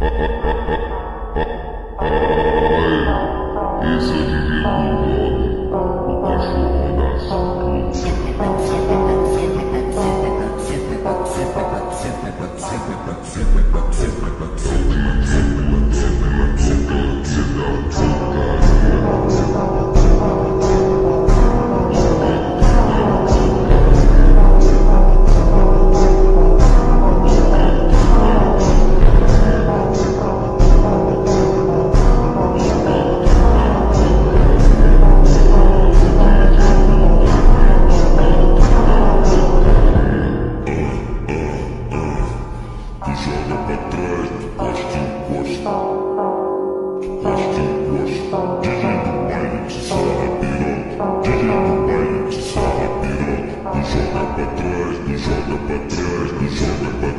Esse é o DJ Bulldog, o cachorro da joga pra trás, gosta encosta, gosta encosta. DJ do baile te sarra piroca, DJ do baile te sarra piroca. Tu joga pra trás, tu joga pra trás, tu joga pra